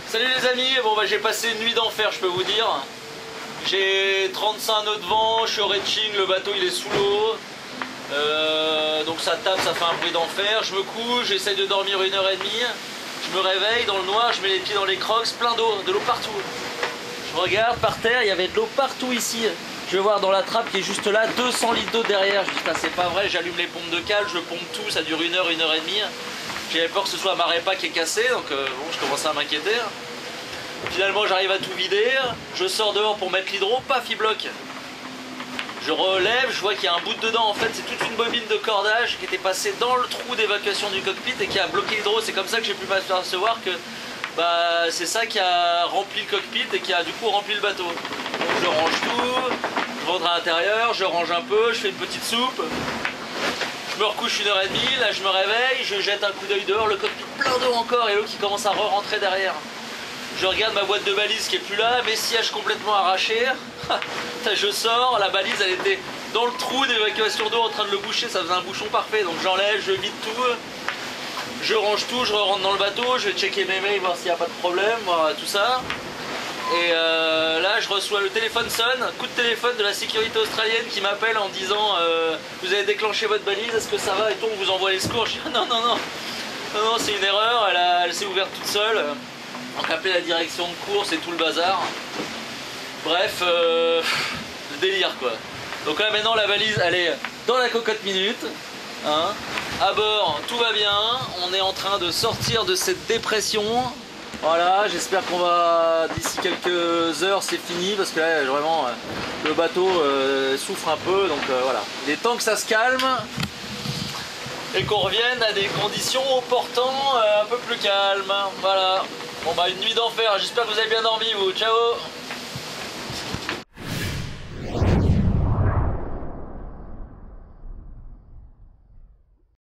Salut les amis, bon bah j'ai passé une nuit d'enfer, je peux vous dire. J'ai 35 nœuds de vent, je suis au Reaching, le bateau il est sous l'eau. Donc ça tape, ça fait un bruit d'enfer. Je me couche, j'essaye de dormir 1h30. Je me réveille dans le noir, je mets les pieds dans les crocs, plein d'eau, de l'eau partout. Je regarde par terre, il y avait de l'eau partout ici. Je vais voir dans la trappe qui est juste là, 200 litres d'eau derrière. Je dis putain c'est pas vrai, j'allume les pompes de cale, je pompe tout, ça dure 1h, 1h30. J'avais peur que ce soit ma répa qui est cassée, donc bon, je commençais à m'inquiéter. Finalement j'arrive à tout vider, je sors dehors pour mettre l'hydro, paf il bloque. Je relève, je vois qu'il y a un bout de dedans, en fait c'est toute une bobine de cordage qui était passée dans le trou d'évacuation du cockpit et qui a bloqué l'hydro. C'est comme ça que j'ai pu m'apercevoir que bah, c'est ça qui a rempli le cockpit et qui a du coup rempli le bateau. Donc je range tout, je rentre à l'intérieur, je range un peu, je fais une petite soupe. Je me recouche 1h30, là je me réveille, je jette un coup d'œil dehors, le cockpit plein d'eau encore et l'eau qui commence à re-rentrer derrière. Je regarde ma boîte de balise qui est plus là, mes sièges complètement arrachés. Je sors, la balise elle était dans le trou d'évacuation d'eau en train de le boucher, ça faisait un bouchon parfait. Donc j'enlève, je vide tout, je range tout, je rentre dans le bateau, je vais checker mes mails, voir s'il n'y a pas de problème, voir tout ça. Et là je reçois le téléphone sonne, coup de téléphone de la sécurité australienne qui m'appelle en disant vous avez déclenché votre balise, est-ce que ça va et tout, on vous envoie les secours. Je dis non, c'est une erreur, elle s'est ouverte toute seule. Donc appeler la direction de course et tout le bazar. Bref, le délire quoi. Donc là maintenant la valise elle est dans la cocotte minute. Hein. À bord tout va bien, on est en train de sortir de cette dépression. Voilà, j'espère qu'on va d'ici quelques heures c'est fini parce que là vraiment le bateau souffre un peu. Donc voilà, il est temps que ça se calme et qu'on revienne à des conditions au portant un peu plus calmes. Voilà. Bon bah une nuit d'enfer, j'espère que vous avez bien dormi vous, ciao.